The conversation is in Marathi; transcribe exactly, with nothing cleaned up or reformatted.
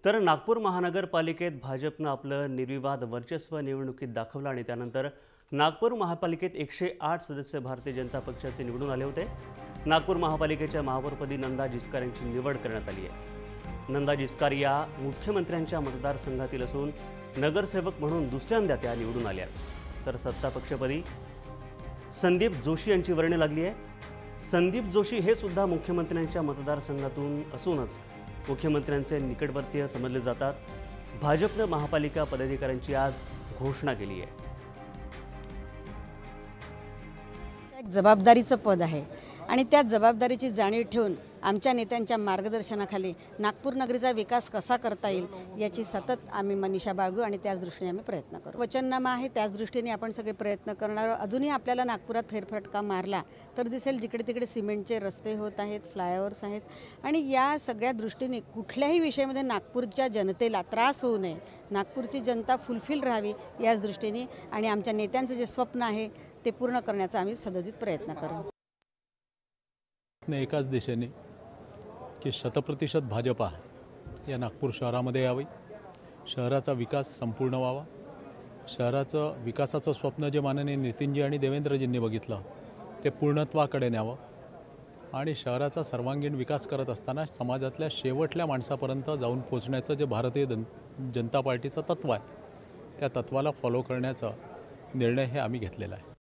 तर नागपूर महानगरपालिकेत भाजपनं आपलं निर्विवाद वर्चस्व निवडणुकीत दाखवलं आणि त्यानंतर नागपूर महापालिकेत एकशे आठ सदस्य भारतीय जनता पक्षाचे निवडून आले होते। नागपूर महापालिकेच्या महापौरपदी नंदा जिचकार यांची निवड करण्यात आली आहे। नंदा जिचकार या मुख्यमंत्र्यांच्या मतदारसंघातील असून नगरसेवक म्हणून दुसऱ्यांदा त्या निवडून आल्या। तर सत्ता पक्षपदी संदीप जोशी यांची वर्णी लागली आहे। संदीप जोशी हे सुद्धा मुख्यमंत्र्यांच्या मतदारसंघातून असूनच मुख्यमंत्र्यांचे निकटवर्तीय समजले जातात। भाजपने महापालिका पदाधिकाऱ्यांची आज घोषणा केली आहे। एक जबाबदारीचं पद आहे आणि त्या जबाबदारीची जाणीव ठेवून आमच्या नेत्यांच्या मार्गदर्शनाखाली नागपूर नगरीचा विकास कसा करता येईल याची सतत आम्ही मनीषा बाळगू आणि त्याच दृष्टीने आम्ही प्रयत्न करू। वचननामा आहे, त्याच दृष्टीने आपण सगळे प्रयत्न करणार। अजूनही आपल्याला नागपुरात फेरफटका मारला तर दिसेल जिकडे तिकडे सिमेंटचे रस्ते होत आहेत, फ्लायओव्हर्स आहेत आणि या सगळ्या दृष्टीने कुठल्याही विषयामध्ये नागपूरच्या जनतेला त्रास होऊ नये, नागपूरची जनता फुलफिल राहावी याच दृष्टीने आणि आमच्या नेत्यांचं जे स्वप्न आहे ते पूर्ण करण्याचा आम्ही सदोदित प्रयत्न करू। एकाच दिशेने की शतप्रतिशत भाजपा या नागपूर शहरामध्ये यावी, शहराचा विकास संपूर्ण व्हावा, शहराचं विकासाचं स्वप्न जे माननीय नितीनजी आणि देवेंद्रजींनी बघितलं ते पूर्णत्वाकडे न्यावं आणि शहराचा सर्वांगीण विकास करत असताना समाजातल्या शेवटल्या माणसापर्यंत जाऊन पोचण्याचं जे भारतीय जनता पार्टीचं तत्त्व आहे त्या तत्त्वाला फॉलो करण्याचा निर्णय हे आम्ही घेतलेला आहे।